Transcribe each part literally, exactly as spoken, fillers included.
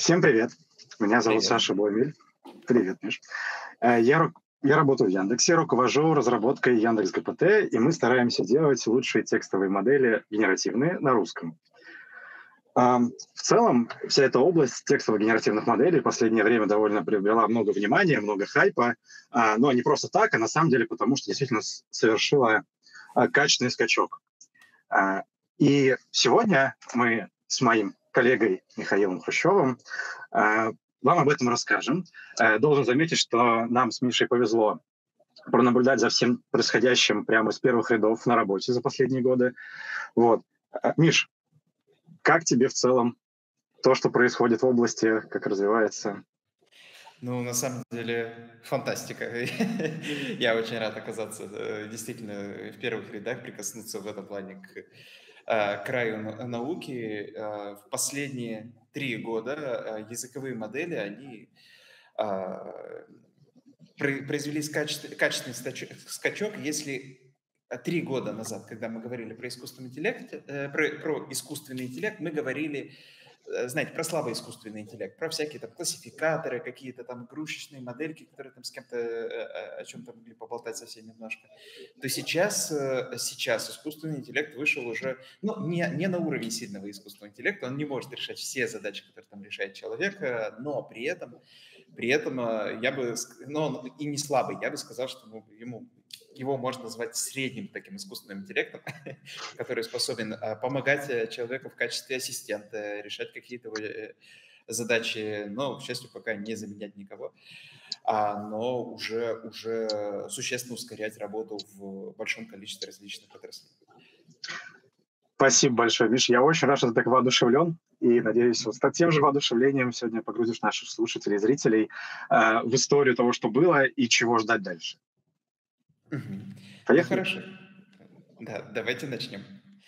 Всем привет. Меня зовут Привет. Саша Боймель. Привет, Миш. Э, Я, ру- я работаю в Яндексе, руковожу разработкой Яндекс Г П Т, и мы стараемся делать лучшие текстовые модели генеративные на русском. Ам, В целом, вся эта область текстово-генеративных моделей в последнее время довольно приобрела много внимания, много хайпа, а, но не просто так, а на самом деле потому, что действительно с- совершила а, качественный скачок. А, И сегодня мы с моим коллегой Михаилом Хрущевым а, вам об этом расскажем. Э, Должен заметить, что нам с Мишей повезло пронаблюдать за всем происходящим прямо из первых рядов на работе за последние годы. Вот. Э, Миш, как тебе в целом то, что происходит в области, как развивается? Ну, на самом деле, фантастика. Я очень рад оказаться э, действительно в первых рядах, прикоснуться в этом плане к э, краю на- науки. Э, В последние три года э, языковые модели, они а, про- произвели скаче- качественный стач- скачок, если а, три года назад, когда мы говорили про искусственный интеллект, э, про, про искусственный интеллект, мы говорили, э, знаете, про слабый искусственный интеллект, про всякие там классификаторы, какие-то там игрушечные модельки, которые там с кем-то э, э, о чем-то могли поболтать совсем немножко. То сейчас, э, сейчас искусственный интеллект вышел уже, ну, не, не на уровень сильного искусственного интеллекта, он не может решать все задачи, которые там решает человек, э, но при этом при этом э, я бы, ск- но он и не слабый, я бы сказал, что ну, ему, его можно назвать средним таким искусственным интеллектом, который способен э, помогать э, человеку в качестве ассистента, решать какие-то его, э, задачи, но, к счастью, пока не заменять никого, а, но уже, уже существенно ускорять работу в большом количестве различных отраслей. Спасибо большое, Миш. Я очень рад, что ты так воодушевлен. И надеюсь, вот с тем же воодушевлением сегодня погрузишь наших слушателей и зрителей э, в историю того, что было и чего ждать дальше. Мгм. Ну Поехали? хорошо. Да, давайте начнем.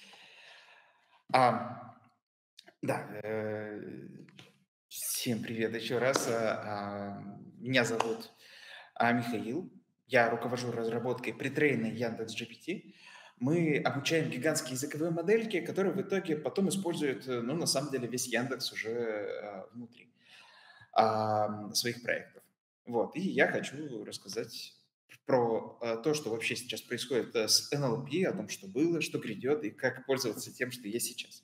А, да, э, всем привет еще раз. А, а, Меня зовут а, Михаил. Я руковожу разработкой претрейна Яндекс.Джи Пи Ти. Мы обучаем гигантские языковые модельки, которые в итоге потом используют, э, ну, на самом деле, весь Яндекс уже э, внутри а, своих проектов. Вот. И я хочу рассказать про э, то, что вообще сейчас происходит э, с Н Л П, о том, что было, что грядет, и как пользоваться тем, что есть сейчас.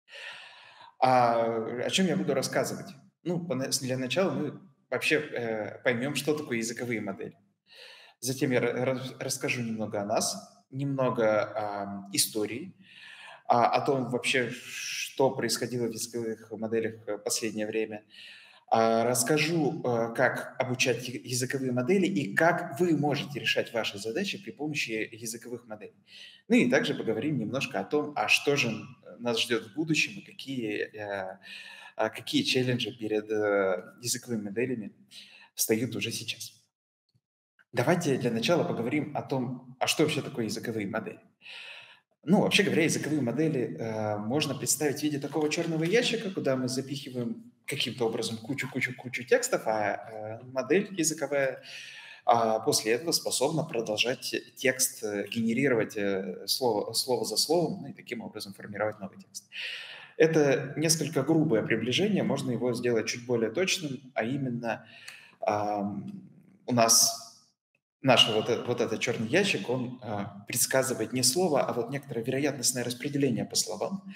А о чем я буду рассказывать? Ну, пона- для начала мы вообще э, поймем, что такое языковые модели. Затем я ра- рас- расскажу немного о нас, немного ам, истории, а, о том вообще, что происходило в языковых моделях в последнее время. А, Расскажу, э, как обучать я- языковые модели и как вы можете решать ваши задачи при помощи языковых моделей. Ну и также поговорим немножко о том, а что же э, нас ждет в будущем и какие, э, а, какие челленджи перед э, языковыми моделями встают уже сейчас. Давайте для начала поговорим о том, а что вообще такое языковые модели. Ну, вообще говоря, языковые модели э, можно представить в виде такого черного ящика, куда мы запихиваем каким-то образом кучу-кучу-кучу текстов, а э, модель языковая а после этого способна продолжать текст, э, генерировать э, слово, слово за словом, ну и таким образом формировать новый текст. Это несколько грубое приближение, можно его сделать чуть более точным, а именно ам, у нас наш вот, э- вот этот черный ящик, он а, предсказывает не слово, а вот некоторое вероятностное распределение по словам.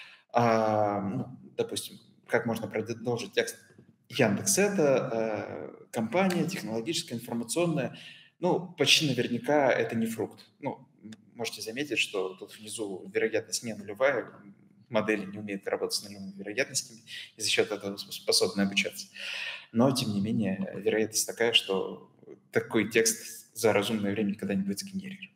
А, ну, допустим, как можно продолжить текст? Яндекс– это э, компания технологическая, информационная. Ну, почти наверняка это не фрукт. Ну, м, можете заметить, что тут внизу вероятность не нулевая, модели не умеют работать с нулевыми вероятностями и за счет этого способны обучаться. Но, тем не менее, вероятность такая, что такой текст за разумное время никогда не будет сгенерирован.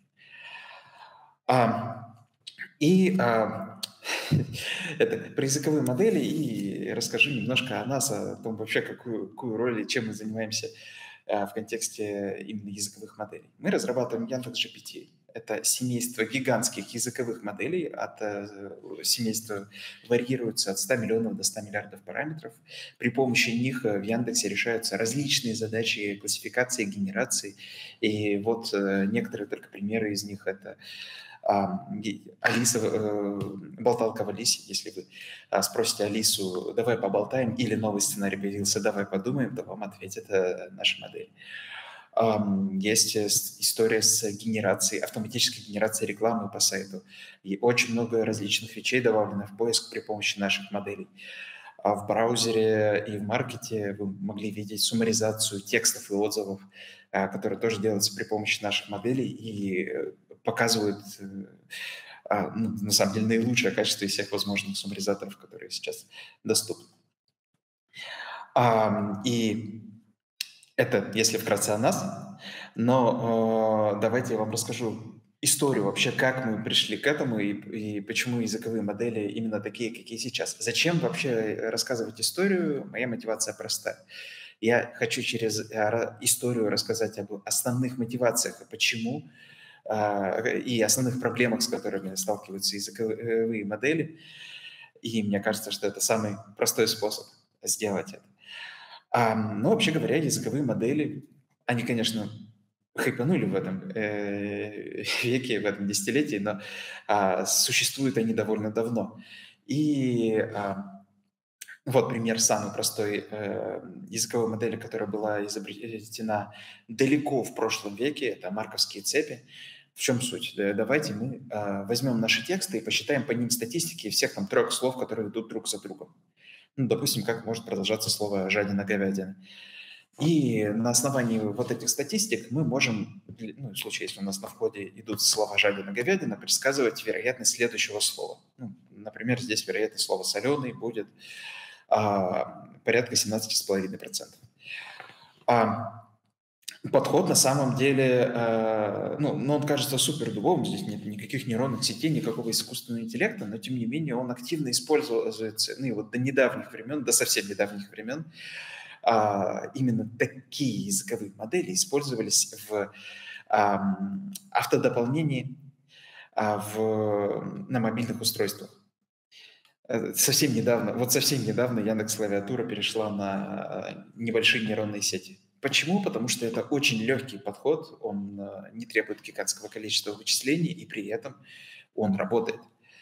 А, и а, это про языковые модели, и расскажу немножко о нас, о том вообще, какую, какую роль и чем мы занимаемся а, в контексте именно языковых моделей. Мы разрабатываем Яндекс.Джи Пи Ти. Это семейство гигантских языковых моделей. От э, семейства варьируется от ста миллионов до ста миллиардов параметров. При помощи них э, в Яндексе решаются различные задачи классификации, генерации. И вот э, некоторые только примеры из них. Это А, Алиса, э, болталка в Алисе, если вы а, спросите Алису, давай поболтаем, или новый сценарий появился, давай подумаем, то вам ответит э, наша модель. Есть история с генерацией, автоматической генерацией рекламы по сайту. И очень много различных вещей добавлено в поиск при помощи наших моделей. А в браузере и в маркете вы могли видеть суммаризацию текстов и отзывов, которые тоже делаются при помощи наших моделей и показывают, ну, на самом деле, наилучшее качество из всех возможных суммаризаторов, которые сейчас доступны. И это, если вкратце о нас, но э, давайте я вам расскажу историю вообще, как мы пришли к этому и, и почему языковые модели именно такие, какие сейчас. Зачем вообще рассказывать историю? Моя мотивация проста. Я хочу через историю рассказать об основных мотивациях, почему э, и основных проблемах, с которыми сталкиваются языковые модели. И мне кажется, что это самый простой способ сделать это. А, ну, вообще говоря, языковые модели, они, конечно, хайпанули в этом э, веке, в этом десятилетии, но а, существуют они довольно давно. И а, вот пример самой простой э, языковой модели, которая была изобретена далеко в прошлом веке, это марковские цепи. В чем суть? Давайте мы э, возьмем наши тексты и посчитаем по ним статистики всех там трех слов, которые идут друг за другом. Ну, допустим, как может продолжаться слово «жадина-говядина». И на основании вот этих статистик мы можем, ну, в случае, если у нас на входе идут слова «жадина-говядина», предсказывать вероятность следующего слова. Ну, например, здесь вероятность слова «соленый» будет а, порядка семнадцать целых пять десятых процента. А, подход на самом деле, э, ну, ну, он кажется супер дубовым, здесь нет никаких нейронных сетей, никакого искусственного интеллекта, но тем не менее он активно используется, ну и вот до недавних времен, до совсем недавних времен, а, именно такие языковые модели использовались в а, автодополнении а, в, на мобильных устройствах. Совсем недавно, вот совсем недавно Яндекс.Клавиатура перешла на небольшие нейронные сети. Почему? Потому что это очень легкий подход, он не требует гигантского количества вычислений, и при этом он работает.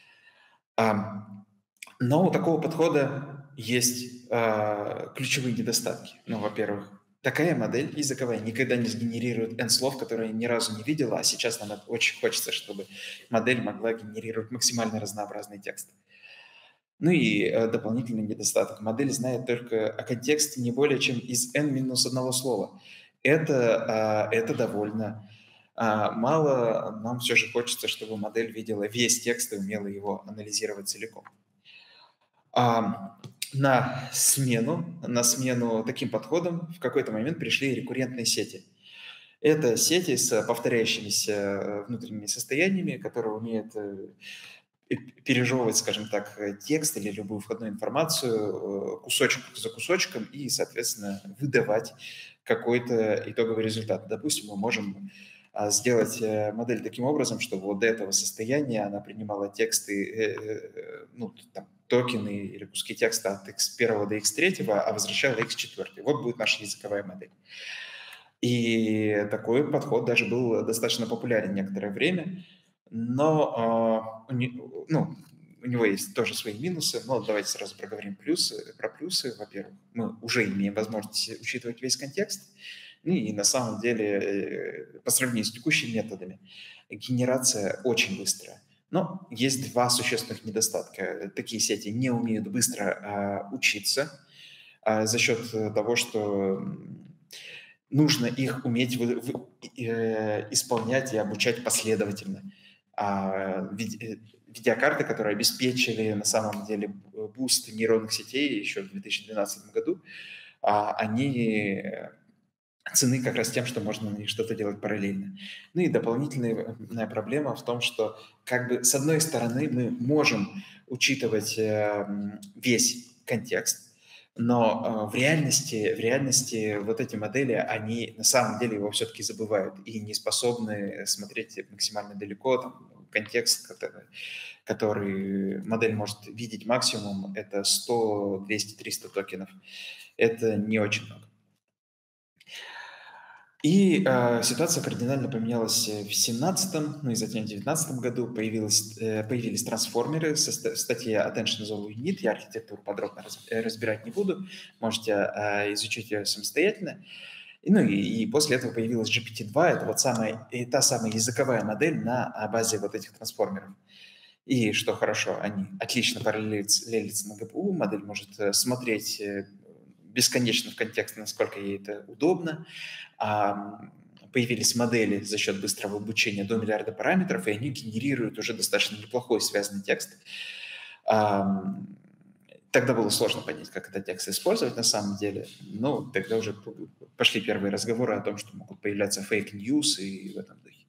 Но у такого подхода есть ключевые недостатки. Ну, во-первых, такая модель языковая никогда не сгенерирует n слов, которые я ни разу не видела, а сейчас нам очень хочется, чтобы модель могла генерировать максимально разнообразный текст. Ну и э, дополнительный недостаток. Модель знает только о контексте не более чем из n минус одного слова. Это, э, это довольно э, мало. Нам все же хочется, чтобы модель видела весь текст и умела его анализировать целиком. А, на смену, на смену таким подходам в какой-то момент пришли рекуррентные сети. Это сети с повторяющимися внутренними состояниями, которые умеют пережевывать, скажем так, текст или любую входную информацию кусочек за кусочком и, соответственно, выдавать какой-то итоговый результат. Допустим, мы можем сделать модель таким образом, чтобы вот до этого состояния она принимала тексты, ну, там, токены или куски текста от икс один до икс три, а возвращала икс четыре. Вот будет наша языковая модель. И такой подход даже был достаточно популярен некоторое время. Но э, ну, у него есть тоже свои минусы, но давайте сразу проговорим плюсы. Про плюсы, во-первых, мы уже имеем возможность учитывать весь контекст, ну и на самом деле, по сравнению с текущими методами, генерация очень быстрая. Но есть два существенных недостатка. Такие сети не умеют быстро э, учиться э, за счет того, что нужно их уметь в, в, э, исполнять и обучать последовательно. А, виде, видеокарты, которые обеспечили на самом деле буст нейронных сетей еще в две тысячи двенадцатом году, а, они цены как раз тем, что можно на них что-то делать параллельно. Ну и дополнительная проблема в том, что как бы с одной стороны мы можем учитывать э, весь контекст, но э, в реальности, в реальности вот эти модели, они на самом деле его все-таки забывают и не способны смотреть максимально далеко. Там, контекст, который, который модель может видеть максимум, это сто, двести, триста токенов. Это не очень много. И э, ситуация кардинально поменялась э, в семнадцатом, ну и затем в девятнадцатом году появилась, э, появились трансформеры со ста- статья Attention is all we need. Я архитектуру подробно раз- э, разбирать не буду, можете э, изучить ее самостоятельно. И, ну и, и после этого появилась джи пи ти два, это вот самая, и та самая языковая модель на а, базе вот этих трансформеров. И что хорошо, они отлично параллелятся на джи пи ю, модель может э, смотреть э, бесконечно в контекст, насколько ей это удобно. А, появились модели за счет быстрого обучения до миллиарда параметров, и они генерируют уже достаточно неплохой связанный текст. А, тогда было сложно понять, как этот текст использовать на самом деле. Но тогда уже пошли первые разговоры о том, что могут появляться фейк-ньюс и в этом духе.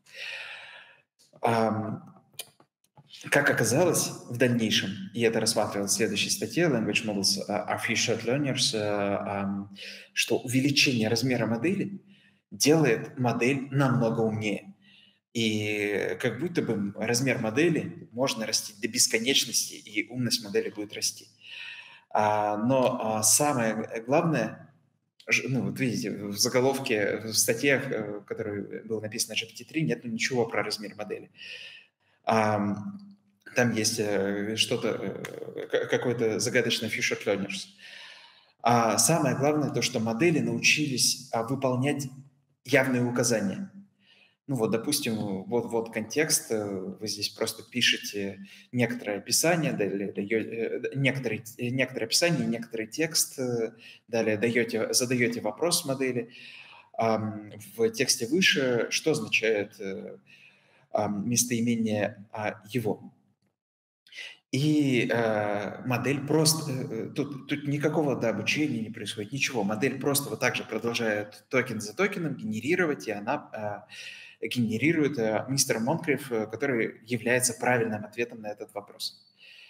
А, как оказалось в дальнейшем, и это рассматривалось в следующей статье Language Models are Few Short Learners, что увеличение размера модели делает модель намного умнее. И как будто бы размер модели можно растить до бесконечности, и умность модели будет расти. А, но а, самое главное, ж- ну вот видите, в заголовке, в статье, э, в которой было написано джи пи ти три, нет ничего про размер модели. А, там есть э, что-то, э, к- какой-то загадочный few short learners. А самое главное то, что модели научились а, выполнять явные указания. Ну вот, допустим, вот, вот контекст, э, вы здесь просто пишете некоторое описание, далее даете, э, некоторый, э, некоторое описание, некоторый текст, э, далее даете, задаете вопрос модели. Ам, В тексте выше что означает э, ам, местоимение а, «его». И э, модель просто, э, э, тут, тут никакого да, обучения не происходит, ничего. Модель просто вот так же продолжает токен за токеном генерировать, и она э, генерирует э, мистер Монкриф, э, который является правильным ответом на этот вопрос.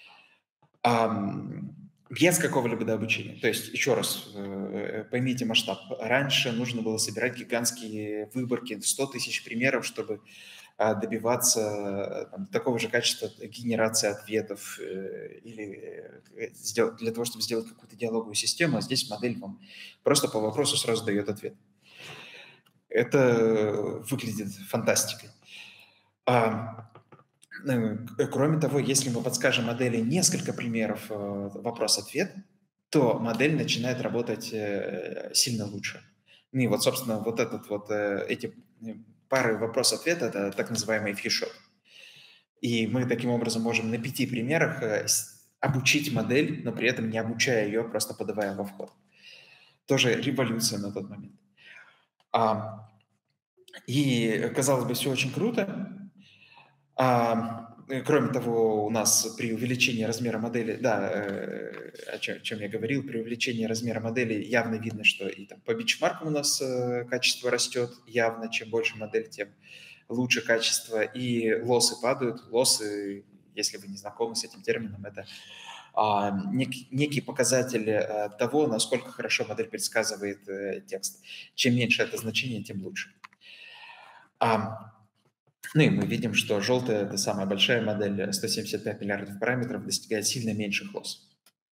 Ам, без какого-либо да, обучения. То есть, еще раз, э, поймите масштаб. Раньше нужно было собирать гигантские выборки, сто тысяч примеров, чтобы а, добиваться э, там, такого же качества генерации ответов э, или э, сделать, для того, чтобы сделать какую-то диалоговую систему, а здесь модель вам просто по вопросу сразу дает ответ. Это выглядит фантастикой. А, э, кроме того, если мы подскажем модели несколько примеров э, вопрос-ответ, то модель начинает работать э, сильно лучше. Ну и вот, собственно, вот этот вот, э, эти э, пары вопрос-ответ – это так называемый фишот. И мы таким образом можем на пяти примерах э, с- обучить модель, но при этом не обучая ее, просто подавая во вход. Тоже революция на тот момент. А, и, казалось бы, все очень круто. А, э, кроме того, у нас при увеличении размера модели, да, э, о чем, чем я говорил, при увеличении размера модели явно видно, что и там по бичмаркам у нас э, качество растет явно. Чем больше модель, тем лучше качество. И лоссы падают. Лоссы, если вы не знакомы с этим термином, это а, нек- некий показатель э, того, насколько хорошо модель предсказывает э, текст. Чем меньше это значение, тем лучше. А, ну и мы видим, что желтая, это самая большая модель, сто семьдесят пять миллиардов параметров, достигает сильно меньших лосс.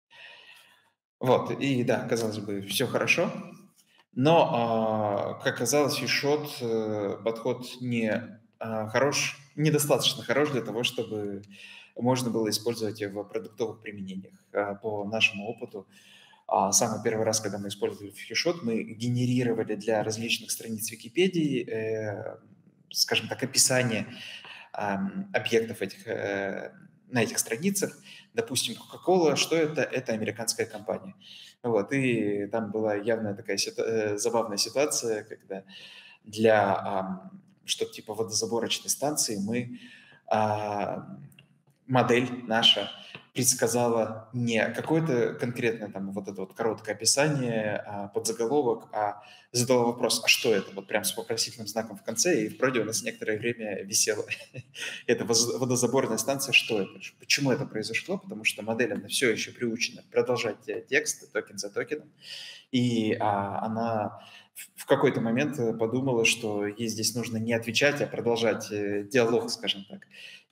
Вот, и да, казалось бы, все хорошо, но, а, как оказалось, фишот э, подход не а, хорош, недостаточно хорош для того, чтобы можно было использовать в продуктовых применениях. А, По нашему опыту, а, самый первый раз, когда мы использовали фишот, мы генерировали для различных страниц Википедии, э, скажем так, описание ам, объектов этих, э, на этих страницах. Допустим, Coca-Cola, что это? Это американская компания. Вот, и там была явная такая ситу- э, забавная ситуация, когда для ам, что-то типа водозаборочной станции мы а, модель наша предсказала не какое-то конкретное там вот это вот короткое описание, а, подзаголовок, а задала вопрос, а что это? Вот прям с вопросительным знаком в конце, и вроде у нас некоторое время висела эта воз- водозаборная станция, что это? Почему это произошло? Потому что модель, она все еще приучена продолжать э, текст, токен за токеном, и а, она в в какой-то момент э, подумала, что ей здесь нужно не отвечать, а продолжать э, диалог, скажем так.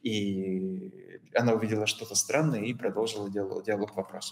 И она увидела что-то странное и продолжила диалог, диалог вопросов.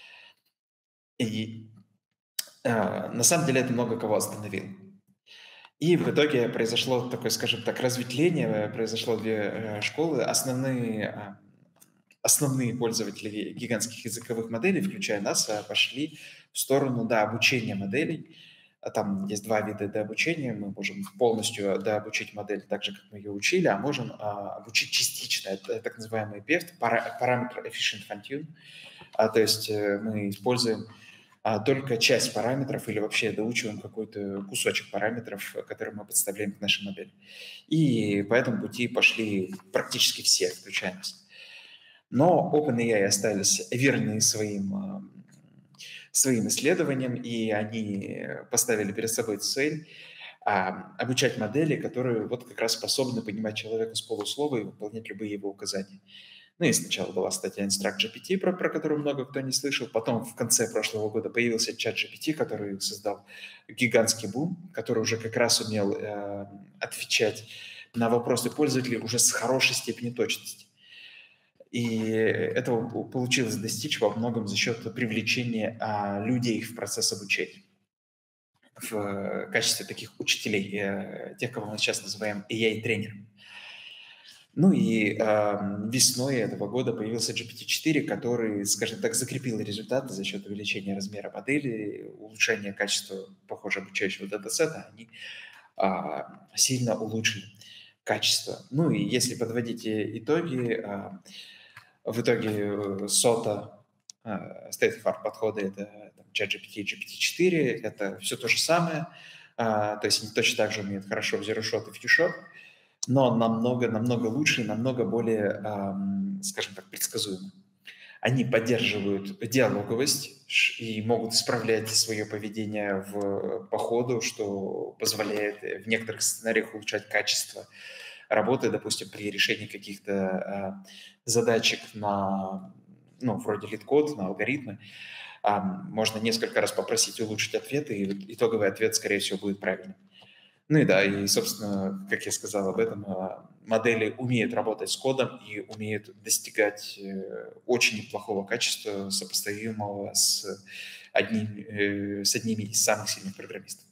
И а, на самом деле это много кого остановило. И в итоге произошло такое, скажем так, разветвление, произошло две э, школы. Основные, а, основные пользователи гигантских языковых моделей, включая нас, а, пошли в сторону, да, обучения моделей. А Там есть два вида дообучения. Мы можем полностью дообучить модель так же, как мы ее учили, а можем а, обучить частично. Это так называемый пи и эф, пара- Parameter Efficient Fine-Tune. А, то есть э, мы используем а, только часть параметров или вообще доучиваем какой-то кусочек параметров, э, которые мы подставляем к нашей модели. И по этому пути пошли практически все, включая нас. Но OpenAI остались верны своим, а, своим исследованиям, и они поставили перед собой цель а, обучать модели, которые вот как раз способны понимать человека с полуслова и выполнять любые его указания. Ну и сначала была статья Instruct джи пи ти, про, про которую много кто не слышал. Потом в конце прошлого года появился чат джи пи ти, который создал гигантский бум, который уже как раз умел э, отвечать на вопросы пользователей уже с хорошей степенью точности. И этого получилось достичь во многом за счет привлечения а, людей в процесс обучения в качестве таких учителей, э, тех, кого мы сейчас называем эй ай-тренерами. Ну и э, весной этого года появился джи пи ти четыре, который, скажем так, закрепил результаты за счет увеличения размера модели, улучшения качества, похоже, обучающего датасета. Они э, сильно улучшили качество. Ну и если подводить итоги, э, в итоге э, сота, э, State of Art подходы — это там, ChatGPT и джи пи ти четыре, это все то же самое. Э, то есть они точно так же умеют хорошо в Zero Shot и Few Shot, но намного, намного лучше, намного более, эм, скажем так, предсказуемо. Они поддерживают диалоговость ш- и могут исправлять свое поведение в, по ходу, что позволяет э, в некоторых сценариях улучшать качество работы, допустим, при решении каких-то э, задачек на, ну, вроде лид-код, на алгоритмы. А, можно несколько раз попросить улучшить ответы, и итоговый ответ, скорее всего, будет правильным. Ну и да, и, собственно, как я сказал об этом, а, модели умеют работать с кодом и умеют достигать э, очень неплохого качества, сопоставимого с, одним, э, с одними из самых сильных программистов.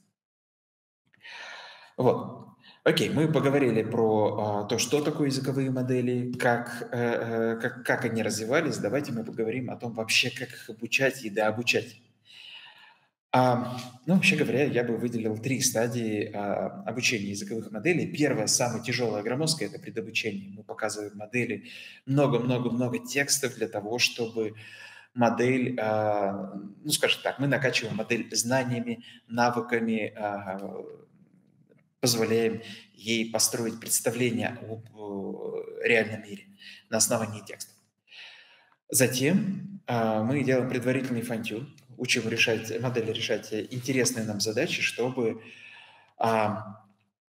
Вот. Окей, мы поговорили про а, то, что такое языковые модели, как, э, э, как, как они развивались. Давайте мы поговорим о том вообще, как их обучать и дообучать. А, ну, вообще говоря, я бы выделил три стадии а, обучения языковых моделей. Первая, самая тяжелая, громоздкая — это предобучение. Мы показываем модели много-много-много текстов для того, чтобы модель, а, ну, скажем так, мы накачиваем модель знаниями, навыками, а, позволяем ей построить представление об э, реальном мире на основании текстов. Затем а, мы делаем предварительный фантюн, учим решать, модели решать интересные нам задачи, чтобы, а,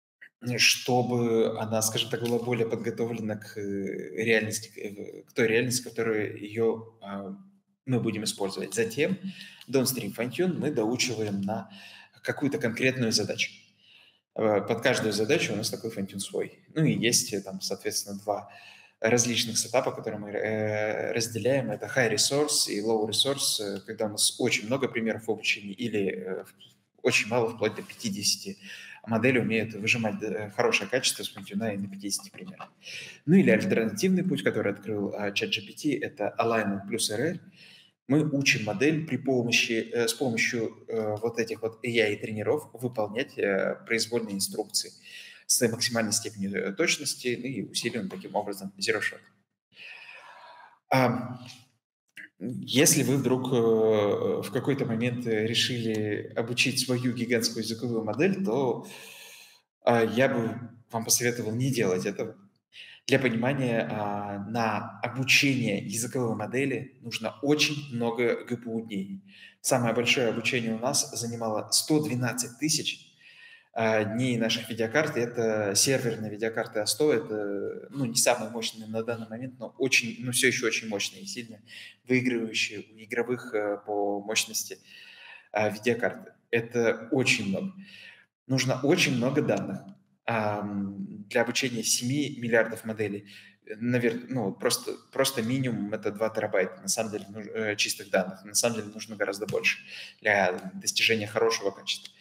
чтобы она, скажем так, была более подготовлена к э, реальности, к э, к той реальности, которую ее а, мы будем использовать. Затем downstream fine-tune мы доучиваем на какую-то конкретную задачу. Э, Под каждую задачу у нас такой фантюн свой. Ну и есть э, там, соответственно, два различных сетапа, которые мы э, разделяем. Это high resource и low resource, э, когда у нас очень много примеров обучения или э, очень мало, вплоть до пятидесяти. Модели умеют выжимать э, хорошее качество с фантюна и на пятидесяти примерах. Ну или альтернативный путь, который открыл э, ChatGPT, это alignment плюс эр эр. Мы учим модель при помощи, э, с помощью э, вот этих вот эй ай-тренеров выполнять э, произвольные инструкции с максимальной степенью э, точности, ну и усиливаем таким образом Zero Shot. А, если вы вдруг э, в какой-то момент э, решили обучить свою гигантскую языковую модель, то а, я бы вам посоветовал не делать этого. Для понимания, а, на обучение языковой модели нужно очень много джи пи ю-дней. Самое большое обучение у нас занимало сто двенадцать тысяч а, дней наших видеокарт. И это серверные видеокарты а сто. Это, ну, не самые мощные на данный момент, но очень, ну, все еще очень мощные и сильно выигрывающие у игровых э, по мощности а, видеокарты. Это очень много. Нужно очень много данных ам, для обучения семи миллиардов моделей. Наверное, ну, просто, просто минимум это два терабайта, на самом деле, нуж- э, чистых данных. На самом деле нужно гораздо больше для достижения хорошего качества.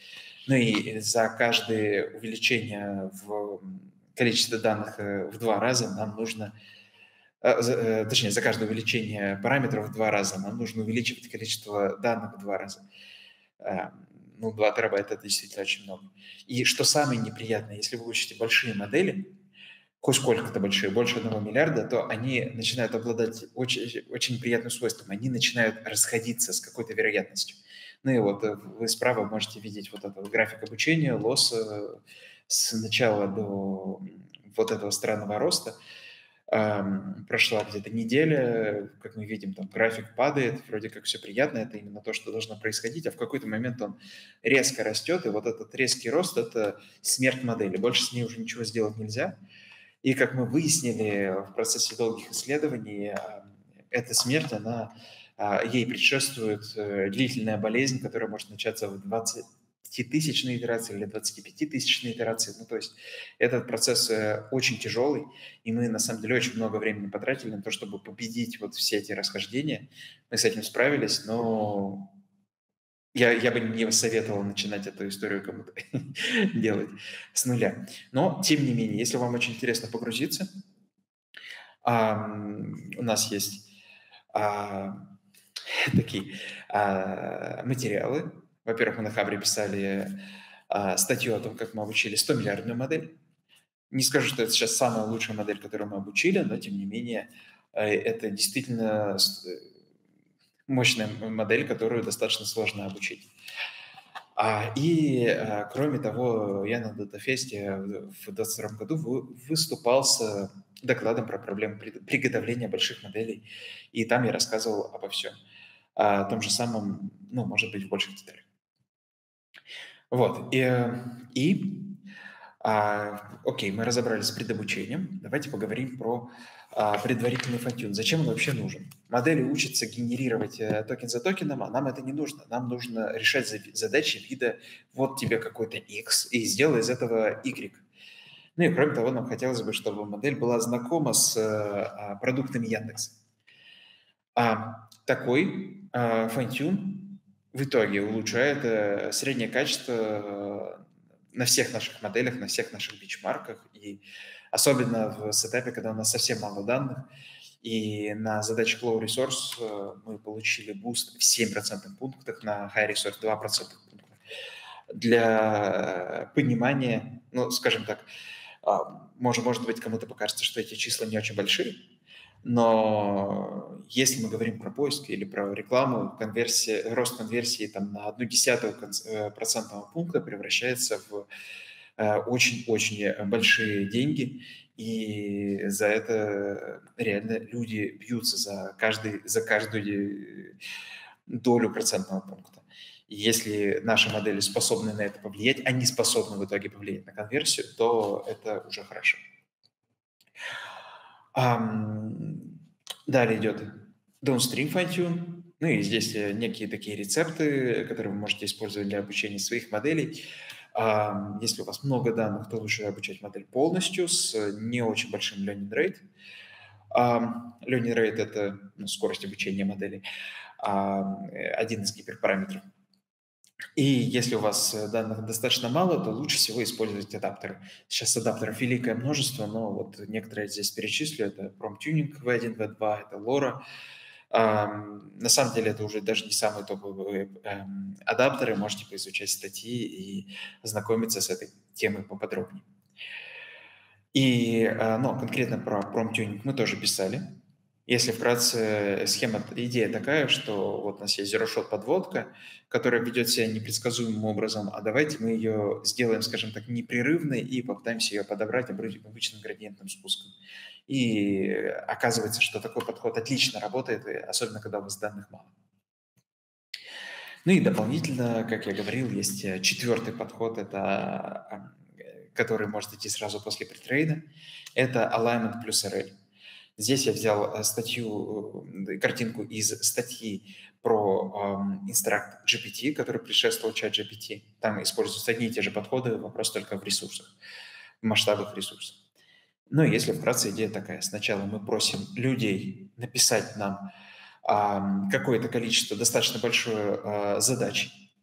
Ну и за каждое увеличение в количестве данных э, в два раза нам нужно, э, за- э, точнее, за каждое увеличение параметров в два раза нам нужно увеличивать количество данных в два раза. Э, Ну, два терабайта– это действительно очень много. И что самое неприятное, если вы учите большие модели, хоть сколько-то большие, больше одного миллиарда, то они начинают обладать очень, очень приятным свойством. Они начинают расходиться с какой-то вероятностью. Ну и вот э, вы справа можете видеть вот этот график обучения, лосс э, с начала до м, вот этого странного роста. Ам, Прошла где-то неделя, как мы видим, там график падает, вроде как все приятно, это именно то, что должно происходить, а в какой-то момент он резко растет, и вот этот резкий рост– это смерть модели. Больше с ней уже ничего сделать нельзя. И как мы выяснили в процессе долгих исследований, а, эта смерть, она, а, ей предшествует э, длительная болезнь, которая может начаться в двадцатитысячной итерации или двадцатипятитысячной итерации. Ну, то есть этот процесс э, очень тяжелый, и мы на самом деле очень много времени потратили на то, чтобы победить вот все эти расхождения. Мы с этим справились, но я, я бы не советовал начинать эту историю кому-то делать с нуля. Но, тем не менее, если вам очень интересно погрузиться, ам, у нас есть а, такие а, материалы. Во-первых, мы на Хабре писали а, статью о том, как мы обучили сто миллиардную модель. Не скажу, что это сейчас самая лучшая модель, которую мы обучили, но, тем не менее, э, это действительно с- э, мощная модель, которую достаточно сложно обучить. А, и, а, кроме того, я на DataFest в в двадцать втором году вы- выступал с докладом про проблемы при- приготовления больших моделей, и там я рассказывал обо всем, о том же самом, ну, может быть, в больших деталях. Вот, и, э, и а, окей, мы разобрались с предобучением. Давайте поговорим про а, предварительный фантюн. Зачем он вообще нужен? Модели учатся генерировать э, токен за токеном, а нам это не нужно. Нам нужно решать за- задачи вида вот тебе какой-то X и сделай из этого Y. Ну и кроме того, нам хотелось бы, чтобы модель была знакома с э, а, продуктами Яндекса. А такой а, файн-тюн в итоге улучшает э, среднее качество э, на всех наших моделях, на всех наших бичмарках, и особенно в сетапе, когда у нас совсем мало данных, и на задачах low resource э, мы получили буст в семь процентных пунктов, на high resource два процентных пункта. Для понимания, ну, скажем так, а, может, может быть, кому-то покажется, что эти числа не очень большие, но если мы говорим про поиск или про рекламу, конверсия, рост конверсии там, на одну десятую конц- э, процентного пункта превращается в э, очень-очень большие деньги, и за это реально люди бьются за, каждый, за каждую э, долю процентного пункта. И если наши модели способны на это повлиять, они способны в итоге повлиять на конверсию, то это уже хорошо. Ам, Далее идет downstream fine-tune. Ну и здесь э, некие такие рецепты, которые вы можете использовать для обучения своих моделей. Ам, Если у вас много данных, то лучше обучать модель полностью с не очень большим learning rate. Ам, Learning rate– это ну, скорость обучения модели, ам, э, один из гиперпараметров. И если у вас э, данных достаточно мало, то лучше всего использовать адаптеры. Сейчас адаптеров великое множество, но вот некоторые здесь перечислю. Это PromTuning ви один, ви два, это LoRa. Ам, На самом деле это уже даже не самые топовые эм, адаптеры. Можете поизучать статьи и ознакомиться с этой темой поподробнее. И, э, ну, конкретно про PromTuning мы тоже писали. Если вкратце, схема, идея такая, что вот у нас есть zero-shot подводка, которая ведет себя непредсказуемым образом, а давайте мы ее сделаем, скажем так, непрерывной и попытаемся ее подобрать обры- обычным градиентным спуском. И оказывается, что такой подход отлично работает, и особенно когда у вас данных мало. Ну и дополнительно, как я говорил, есть э, четвертый подход, это, а, э, который может идти сразу после претрейда. Это alignment плюс эр эл. Здесь я взял э, статью, э, картинку из статьи про эм, Instruct джи пи ти, который предшествовал чат джи пи ти. Там используются одни и те же подходы, вопрос только в ресурсах, в масштабах ресурсов. Ну, и если вкратце, идея такая. Сначала мы просим людей написать нам ам, какое-то количество, достаточно большое а, задач,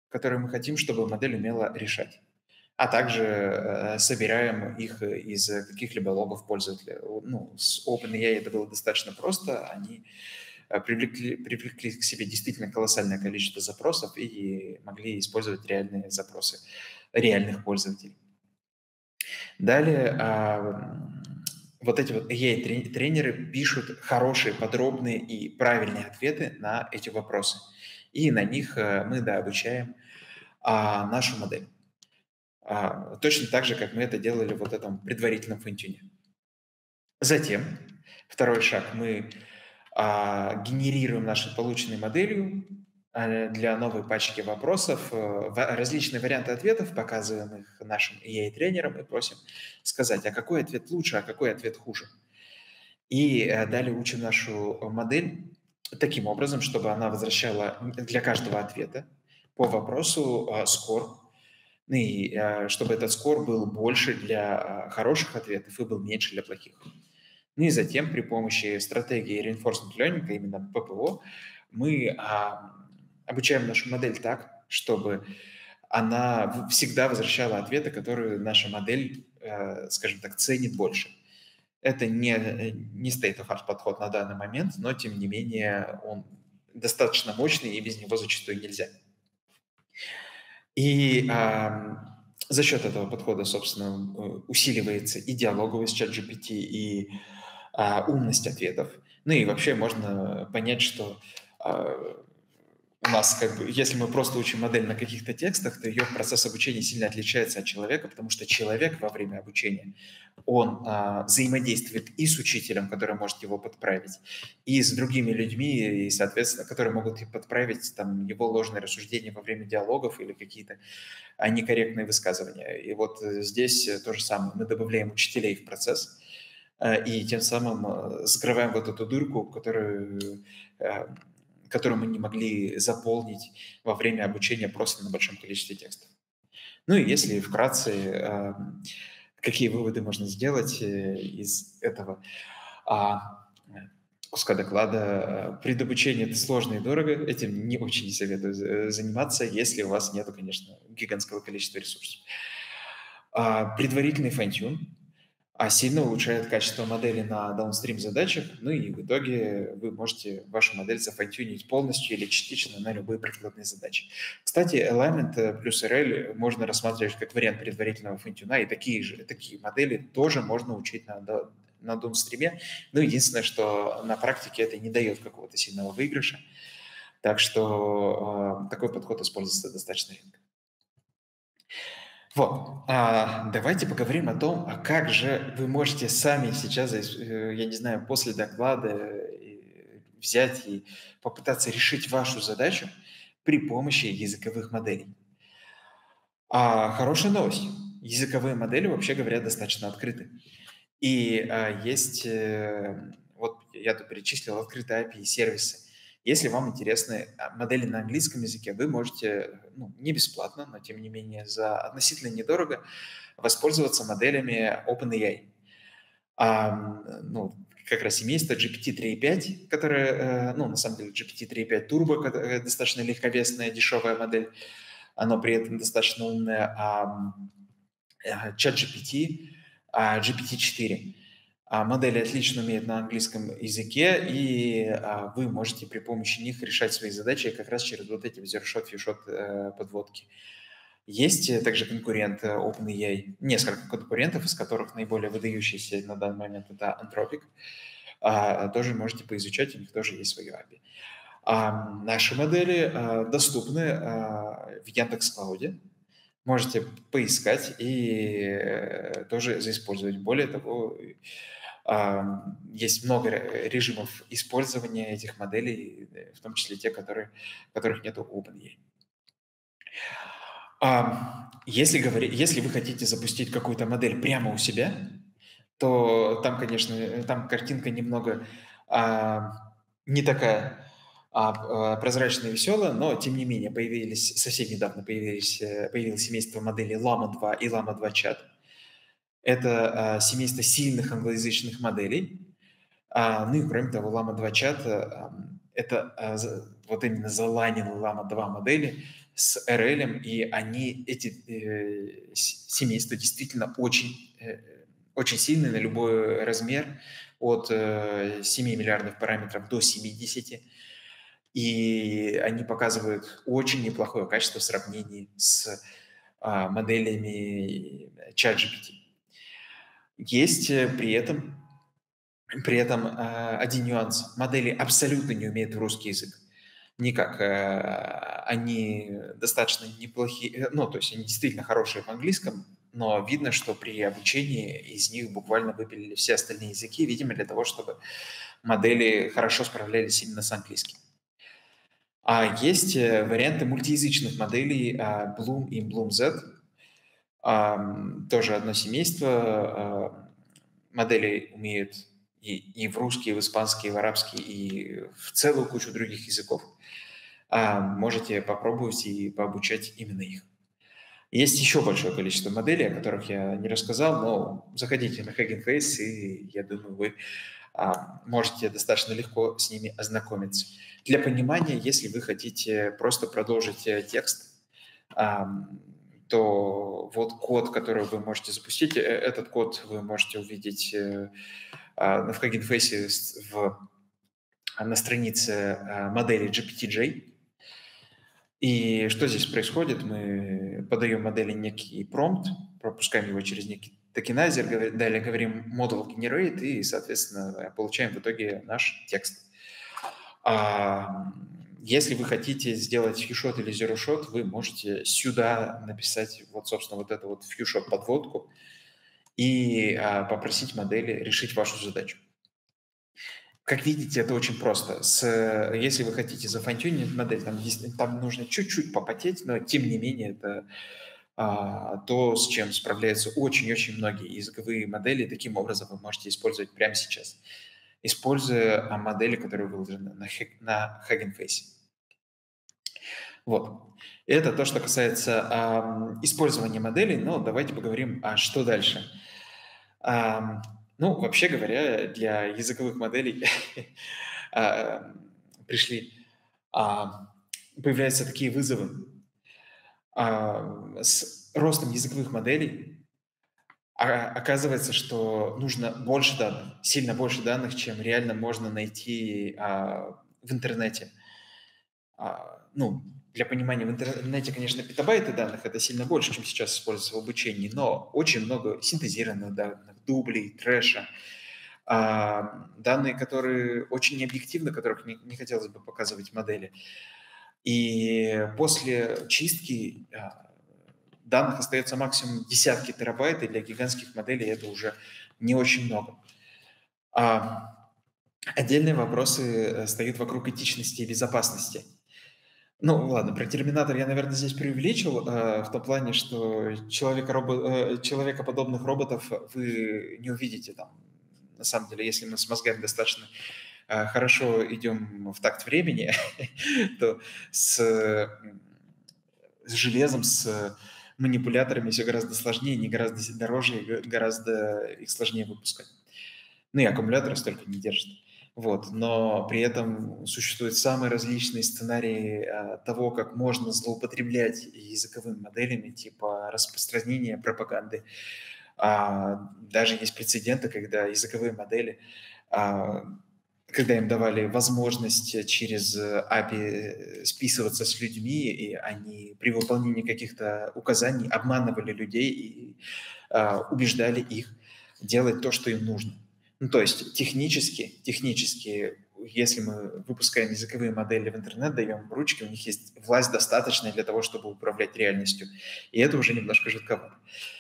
которые мы хотим, чтобы модель умела решать. А также э, собираем их из каких-либо логов пользователя. Ну, с OpenAI это было достаточно просто. Они э, привлекли, привлекли к себе действительно колоссальное количество запросов и могли использовать реальные запросы реальных пользователей. Далее, а, вот эти вот эй ай-тренеры пишут хорошие, подробные и правильные ответы на эти вопросы. И на них э, мы, да, обучаем а, нашу модель. А, точно так же, как мы это делали в вот этом предварительном файн-тюне. Затем, второй шаг, мы а, генерируем нашу полученную моделью а, для новой пачки вопросов э, в- различные варианты ответов, показываем их нашим эй ай-тренерам и просим сказать, а какой ответ лучше, а какой ответ хуже. И э, далее учим нашу модель таким образом, чтобы она возвращала для каждого ответа по вопросу э, скор, ну и э, чтобы этот скор был больше для э, хороших ответов и был меньше для плохих. Ну и затем при помощи стратегии reinforcement learning, а именно пэ пэ о, мы а, обучаем нашу модель так, чтобы она в- всегда возвращала ответы, которые наша модель, э, скажем так, ценит больше. Это не, э, не state of art подход на данный момент, но тем не менее он достаточно мощный, и без него зачастую нельзя. И ам, за счет этого подхода, собственно, э, усиливается и диалоговость чат джи пи ти, и а, умность ответов. Ну и вообще можно понять, что а, у нас, как бы, если мы просто учим модель на каких-то текстах, то ее процесс обучения сильно отличается от человека, потому что человек во время обучения, он а, взаимодействует и с учителем, который может его подправить, и с другими людьми, и, соответственно, которые могут и подправить там, его ложные рассуждения во время диалогов или какие-то а, некорректные высказывания. И вот э, здесь э, то же самое. Мы добавляем учителей в процесс, э, и тем самым э, закрываем вот эту дырку, которую, э, которую мы не могли заполнить во время обучения просто на большом количестве текстов. Ну и если вкратце, э, какие выводы можно сделать э, из этого а, куска доклада. э, Предобучение – это сложно и дорого, этим не очень советую за- заниматься, если у вас нет, конечно, гигантского количества ресурсов. А, Предварительный файн-тюн а сильно улучшает качество модели на даунстрим задачах, ну и в итоге вы можете вашу модель зафайтюнить полностью или частично на любые прикладные задачи. Кстати, Alignment э, плюс эр эл можно рассматривать как вариант предварительного файн-тюна, и такие же такие модели тоже можно учить на, да- на даунстриме. Ну, единственное, что на практике это не дает какого-то сильного выигрыша, так что э, такой подход используется достаточно редко. Вот, а, давайте поговорим о том, а как же вы можете сами сейчас, э, я не знаю, после доклада э, взять и попытаться решить вашу задачу при помощи языковых моделей. А хорошая новость. Языковые модели, вообще говоря, достаточно открыты. И а, есть, э, вот я тут перечислил открытые эй пи и-сервисы. Если вам интересны а, модели на английском языке, вы можете, ну, не бесплатно, но тем не менее за относительно недорого воспользоваться моделями OpenAI. А, м, ну, как раз семейство джи пи ти три и пять, которое, э, ну, на самом деле джи пи ти три и пять Turbo, которая достаточно легковесная, дешевая модель, оно при этом достаточно умное, а м, чат джи пи ти, а, джи пи ти четыре. А, Модели отлично умеют на английском языке, и а, вы можете при помощи них решать свои задачи как раз через вот эти zero-shot, few-shot э, подводки. Есть э, также конкурент э, OpenAI, несколько конкурентов, из которых наиболее выдающийся на данный момент это Anthropic. А, Тоже можете поизучать, у них тоже есть свои эй пи ай. А, Наши модели а, доступны а, в Яндекс.Клауде. Можете поискать и э, тоже заиспользовать. Более того, а, есть много ре- режимов использования этих моделей, э, в том числе те, которые, которых нет у OpenAI. А, Если, говори, если вы хотите запустить какую-то модель прямо у себя, то там, конечно, э, там картинка немного а, не такая а, а, прозрачная и веселая, но тем не менее появились, совсем недавно появились, э, появилось семейство моделей llama два и llama два Chat. Это а, семейство сильных англоязычных моделей. А, ну и кроме того, llama два Chat – это а, за- вот именно залайненные llama два модели с эр эл, и они, эти э, семейства действительно очень, э, очень сильные на любой размер, от э, семи миллиардов параметров до семидесяти. И они показывают очень неплохое качество в сравнении с а, моделями ChatGPT. Есть э, при этом, при этом а, один нюанс. Модели абсолютно не умеют русский язык. Никак. Э, Они достаточно неплохие, э, ну, то есть они действительно хорошие в английском, но видно, что при обучении из них буквально выпилили все остальные языки, видимо, для того, чтобы модели хорошо справлялись именно с английским. А есть э, варианты мультиязычных моделей а, Bloom и Bloom Z. Ам, Тоже одно семейство. а, Модели умеют и, и в русский, и в испанский, и в арабский, и в целую кучу других языков. А, Можете попробовать и пообучать именно их. Есть еще большое количество моделей, о которых я не рассказал, но заходите на Hugging Face, и я думаю, вы а, можете достаточно легко с ними ознакомиться. Для понимания, если вы хотите просто продолжить э, текст, ам, то вот код, который вы можете запустить, э, этот код вы можете увидеть э, а, в Hugging Face с- в, на странице а, модели джи пи ти джей. И что здесь происходит? Мы подаем модели некий промпт, пропускаем его через некий токенайзер, говор- далее говорим model generate и, соответственно, получаем в итоге наш текст. А если вы хотите сделать фьюшот или зерошот, вы можете сюда написать вот, собственно, вот эту вот фьюшот подводку и а, попросить модели решить вашу задачу. Как видите, это очень просто. С, если вы хотите зафантюнить модель, там, дес- там нужно чуть-чуть попотеть, но тем не менее это а, то, с чем справляются очень-очень многие языковые модели. Таким образом вы можете использовать прямо сейчас, используя а, модели, которые выложены на, Hug- на Hugging Face. Вот. Это то, что касается ам, использования моделей, но давайте поговорим, а что дальше. Ам, ну, вообще говоря, для языковых моделей а, пришли, а, появляются такие вызовы. А, С ростом языковых моделей а, оказывается, что нужно больше данных, сильно больше данных, чем реально можно найти а, в интернете. А, ну, для понимания, в интернете, конечно, петабайты данных, это сильно больше, чем сейчас используется в обучении, но очень много синтезированных данных, дублей, трэша, а, данные, которые очень необъективны, которых не, не хотелось бы показывать модели. И после чистки а, данных остается максимум десятки терабайт, и для гигантских моделей это уже не очень много. А, Отдельные вопросы э, стоят вокруг этичности и безопасности. Ну, ладно, про «Терминатор» я, наверное, здесь преувеличил, э, в том плане, что человека-робо- э, человекоподобных роботов вы не увидите там. На самом деле, если мы с мозгами достаточно э, хорошо идем в такт времени, то с, м, с железом, с манипуляторами все гораздо сложнее, не гораздо дороже, и га- гораздо их сложнее выпускать. Ну и аккумуляторы столько не держат. Вот. Но при этом существуют самые различные сценарии а, того, как можно злоупотреблять языковыми моделями, типа распространения пропаганды. А, даже есть прецеденты, когда языковые модели, а, когда им давали возможность через эй пи ай списываться с людьми, и они при выполнении каких-то указаний обманывали людей и а, убеждали их делать то, что им нужно. Ну, то есть технически, технически, если мы выпускаем языковые модели в интернет, даем им ручки, у них есть власть достаточная для того, чтобы управлять реальностью. И это уже немножко жутковато.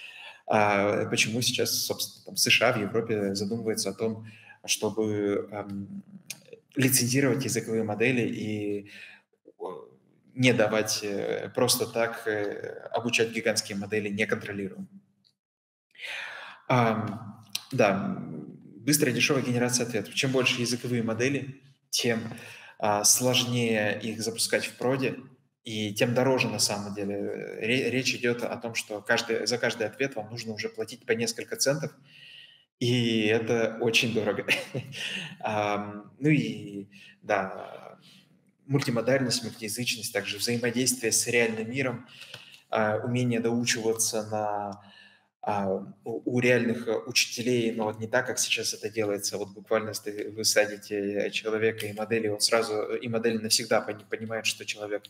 А почему сейчас, собственно, там, США, в Европе задумывается о том, чтобы эм, лицензировать языковые модели и э, не давать э, просто так э, обучать гигантские модели неконтролируемо. Ам, да, быстрая дешевая генерация ответов. Чем больше языковые модели, тем а, сложнее их запускать в проде, и тем дороже на самом деле. Ре- речь идет о том, что каждый, за каждый ответ вам нужно уже платить по несколько центов, и это очень дорого. Ам, Ну и да, мультимодальность, мультиязычность, также взаимодействие с реальным миром, а, умение доучиваться на, а, у, у реальных э, учителей, но вот не так, как сейчас это делается. Вот буквально если вы садите человека и модели, он сразу, и модель навсегда пони- понимает, что человек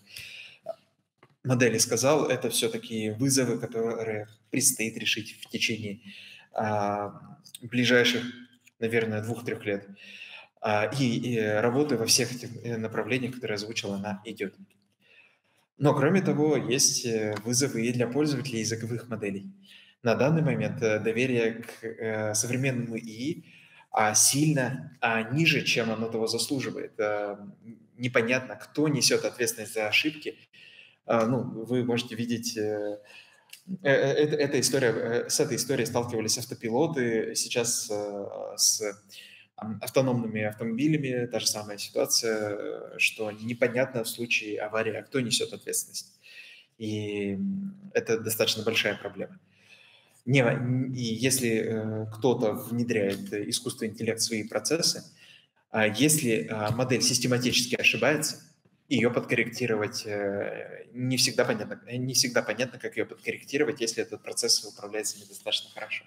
модели сказал, это все-таки вызовы, которые предстоит решить в течение а, ближайших, наверное, двух-трех лет. А, и, и работы во всех этих э, направлениях, которые озвучила, она идет. Но, кроме того, есть э, вызовы и для пользователей языковых моделей. На данный момент э, доверие к э, современному ИИ а, сильно а, ниже, чем оно того заслуживает. А, непонятно, кто несет ответственность за ошибки. А, ну, вы можете видеть, э, э, э, это- эта история, э, с этой историей сталкивались автопилоты, сейчас э, с ам, автономными автомобилями та же самая ситуация, э, что непонятно в случае аварии, а кто несет ответственность. И м, это достаточно большая проблема. Не, и если э, кто-то внедряет э, искусственный интеллект в свои процессы, а если а, модель систематически ошибается, ее подкорректировать э, не всегда понятно, э, не всегда понятно, как ее подкорректировать, если этот процесс управляется недостаточно хорошо.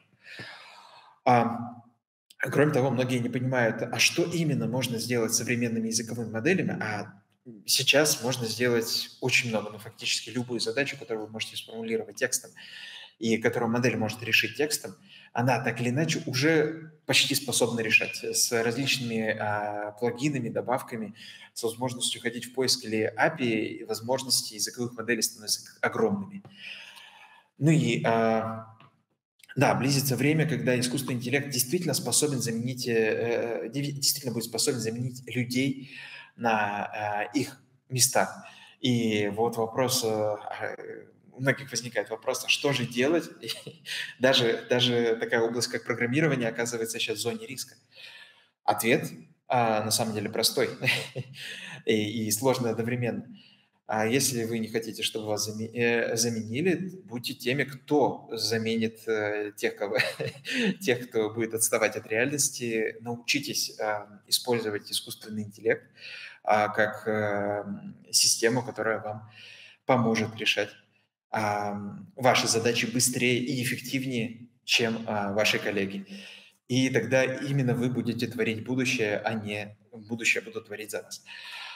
А, кроме того, многие не понимают, а что именно можно сделать с современными языковыми моделями, а сейчас можно сделать очень много, ну, фактически любую задачу, которую вы можете сформулировать текстом, и которую модель может решить текстом, она так или иначе уже почти способна решать с различными а, плагинами, добавками, с возможностью ходить в поиск или эй пи ай, и возможности языковых моделей становятся огромными. Ну и а, да, близится время, когда искусственный интеллект действительно способен заменить, э, э, действительно будет способен заменить людей на э, их местах. И вот вопрос, э, а, у многих возникает вопрос, а что же делать? И даже, даже такая область, как программирование, оказывается сейчас в зоне риска. Ответ а, на самом деле простой и, и сложный одновременно. А если вы не хотите, чтобы вас заме- э, заменили, будьте теми, кто заменит э, тех, кого, тех, кто будет отставать от реальности. Научитесь а, использовать искусственный интеллект а, как э, систему, которая вам поможет решать а, ваши задачи быстрее и эффективнее, чем а, ваши коллеги. И тогда именно вы будете творить будущее, а не будущее будут творить за вас.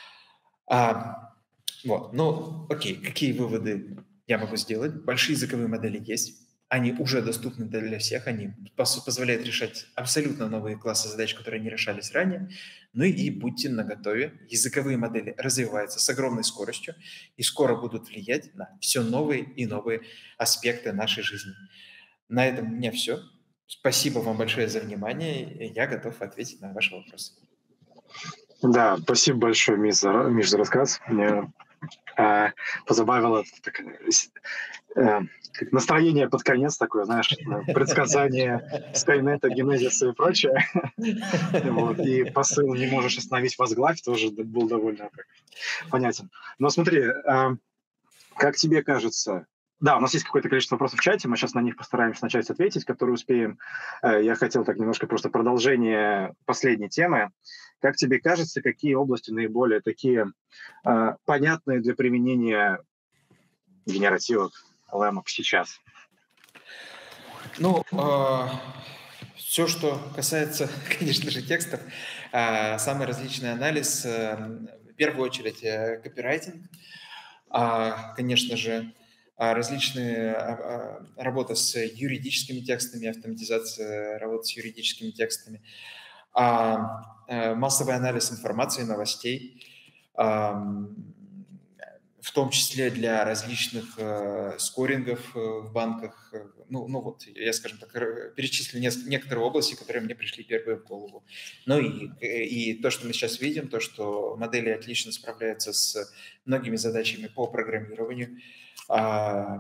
А, вот, ну, окей, какие выводы я могу сделать? Большие языковые модели есть, они уже доступны для всех, они пос- позволяют решать абсолютно новые классы задач, которые не решались ранее. Ну и будьте наготове, языковые модели развиваются с огромной скоростью и скоро будут влиять на все новые и новые аспекты нашей жизни. На этом у меня все. Спасибо вам большое за внимание. Я готов ответить на ваши вопросы. Да, спасибо большое, Миш, за, Миш, за рассказ. Мне э, позабавило такая, э, как настроение под конец такое, знаешь, э, предсказание Скайнета, Генезиса и прочее. Вот, и посыл «не можешь остановить, возглавь» тоже был довольно так понятен. Но смотри, э, как тебе кажется, да, у нас есть какое-то количество вопросов в чате, мы сейчас на них постараемся начать ответить, которые успеем. Э, Я хотел так немножко просто продолжение последней темы. Как тебе кажется, какие области наиболее такие э, понятные для применения генеративов эл эм сейчас? Ну, все, что касается, конечно же, текстов, а, самый различный анализ, э, в первую очередь, э, копирайтинг, а, конечно же, а, различные а, а, работа с юридическими текстами, автоматизация работы с юридическими текстами, а, э, массовый анализ информации, новостей, ам, в том числе для различных э, скорингов э, в банках. Э, Ну, ну вот, я, скажем так, р- перечислил неск- некоторые области, которые мне пришли первые в голову. Ну и, э, и то, что мы сейчас видим, то, что модели отлично справляются с многими задачами по программированию, а,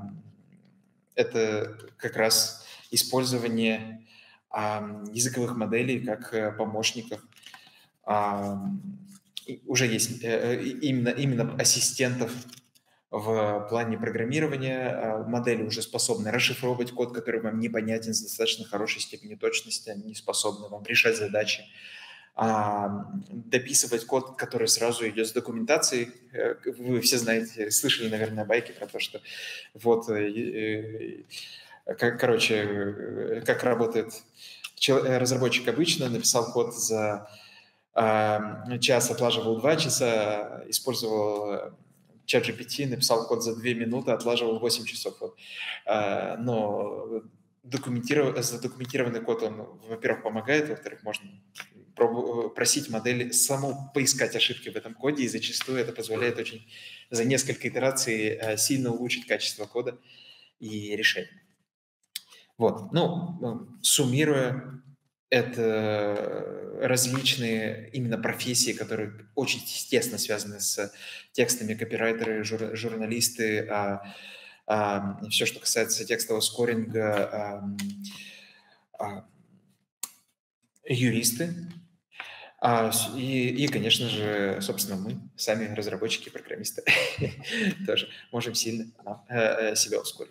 это как раз использование а, языковых моделей как э, помощников. А, и уже есть э, э, именно, именно ассистентов в плане программирования. А, Модели уже способны расшифровывать код, который вам непонятен с достаточно хорошей степенью точности. Они способны вам решать задачи а, дописывать код, который сразу идет с документацией. Э, Вы все знаете, слышали, наверное, байки про то, что вот, э, э, как- короче, э, как работает чел- э, разработчик обычно, написал код за а, час, отлаживал два часа, использовал э, чат джи пи ти, написал код за две минуты, отлаживал восемь часов. Вот. А, Но документиров- задокументированный код, он, во-первых, помогает, во-вторых, можно пробу- просить модель саму поискать ошибки в этом коде, и зачастую это позволяет очень за несколько итераций э, сильно улучшить качество кода и решения. Вот, ну, м, суммируя, это различные именно профессии, которые очень тесно связаны с текстами, копирайтеры, жур- журналисты, а, а, все, что касается текстового скоринга, ам, а, юристы, а, с- и, и, конечно же, собственно, мы, сами разработчики, программисты, тоже можем сильно а, э, э, себя ускорить.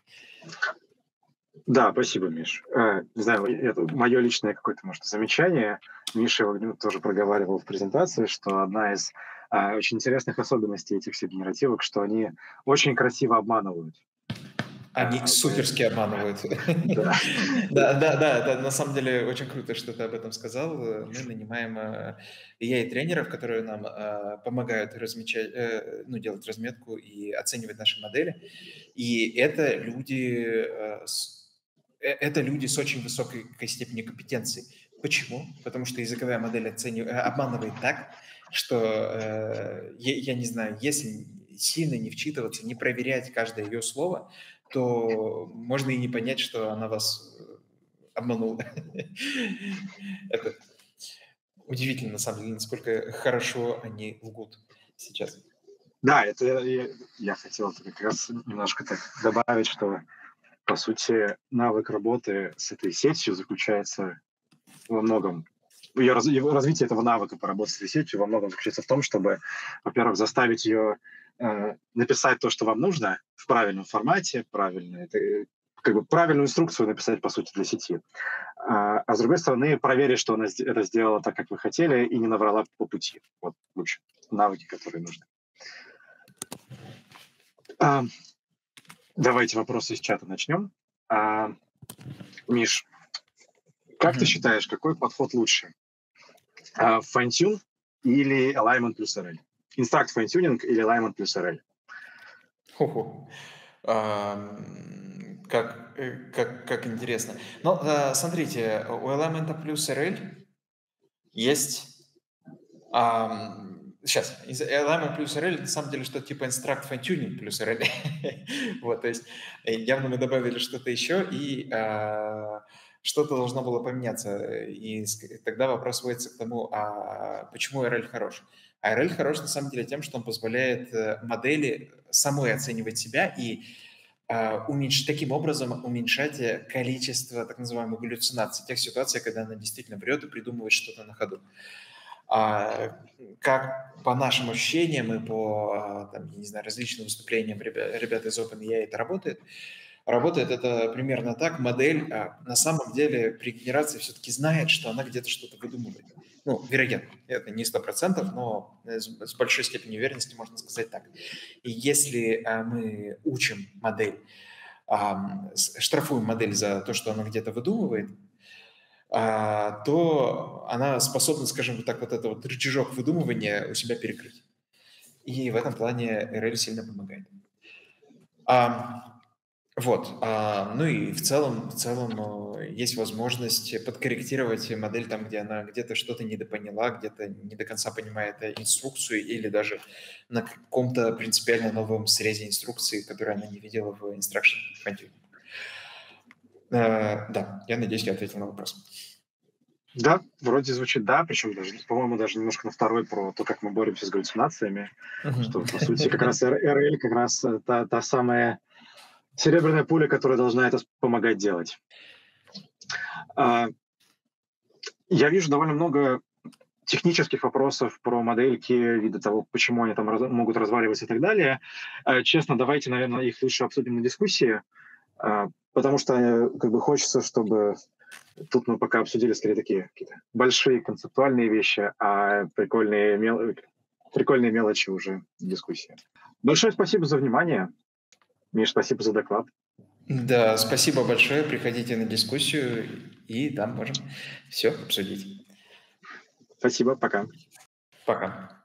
Да, спасибо, Миш. Э, Не знаю, это мое личное какое-то, может, замечание. Миша его тоже проговаривал в презентации, что одна из а, очень интересных особенностей этих всех генеративок, что они очень красиво обманывают. Они А, суперски поэтому, обманывают. да. Да, да, да, это на самом деле очень круто, что ты об этом сказал. Мы нанимаем э, и я, и тренеров, которые нам э, помогают размечать, э, ну, делать разметку и оценивать наши модели. И это люди, э, с, э, это люди с очень высокой степенью компетенции. Почему? Потому что языковая модель оценив... э, обманывает так, что э, я, я не знаю, если сильно не вчитываться, не проверять каждое ее слово, то можно и не понять, что она вас э, обманула. Это удивительно, на самом деле, насколько хорошо они лгут сейчас. Да, это я, я- я хотел это как раз немножко так добавить, что, по сути, навык работы с этой сетью заключается во многом, ее, раз- его- развитие этого навыка по работе с этой сетью во многом заключается в том, чтобы, во-первых, заставить ее э, написать то, что вам нужно, в правильном формате, правильно, это, э, как бы правильную инструкцию написать, по сути, для сети. А, а с другой стороны, проверить, что она сде- это сделала так, как вы хотели, и не наврала по пути. Вот, в общем, навыки, которые нужны. А, Давайте вопросы из чата начнем. А, Миш, как ты Мгм. считаешь, какой подход лучше? А, Fine-tune или alignment плюс эр эль? Instruct fine-tuning или alignment плюс эр эль? Хо-хо. Ам, Как, э, как, как интересно. Ну, э, смотрите, у Elementa плюс эр эль есть... ам, сейчас, из Elementa плюс эр эль на самом деле что-то типа Instruct Fine Tuning плюс эр эль. Вот, то есть э, явно мы добавили что-то еще, и а, что-то должно было поменяться. И ск- тогда вопрос сводится к тому, а почему эр эль хорош? А эр эль хорош на самом деле тем, что он позволяет э, модели самой оценивать себя и а, уменьш- таким образом уменьшать э, количество так называемых галлюцинаций, тех ситуаций, когда она действительно врет и придумывает что-то на ходу. А, как по нашим ощущениям и по, а, там, я не знаю, различным выступлениям ребят, ребят из OpenAI это работает. Работает это примерно так. Модель а, на самом деле при генерации все-таки знает, что она где-то что-то выдумывает. Ну, вероятно, это не сто процентов, но с, с большой степенью уверенности можно сказать так. И если а, мы учим модель, а, с- штрафуем модель за то, что она где-то выдумывает, а, то она способна, скажем так, вот этот вот рычажок выдумывания у себя перекрыть. И в этом плане эр эль сильно помогает. А, вот. А, ну и в целом, в целом э, есть возможность подкорректировать модель там, где она где-то что-то недопоняла, где-то не до конца понимает э, инструкцию или даже на каком-то принципиально новом срезе инструкции, которую она не видела в instruction fine-tuning. Э, Да, я надеюсь, я ответил на вопрос. Да, вроде звучит да, причем даже, по-моему, даже немножко на второй про то, как мы боремся с галлюцинациями, Мгм. что, по сути, как раз эр эль как раз э, та, та самая серебряная пуля, которая должна это помогать делать. А, Я вижу довольно много технических вопросов про модельки, вида того, почему они там раз- могут разваливаться и так далее. Э, Честно, давайте, наверное, их лучше обсудим на дискуссии, а, потому что э, как бы хочется, чтобы Тут мы пока обсудили скорее такие какие-то большие концептуальные вещи, а прикольные, мел... прикольные мелочи уже в дискуссии. Большое спасибо за внимание. Миш, спасибо за доклад. Да, спасибо большое. Приходите на дискуссию, и там можем все обсудить. Спасибо, пока. Пока.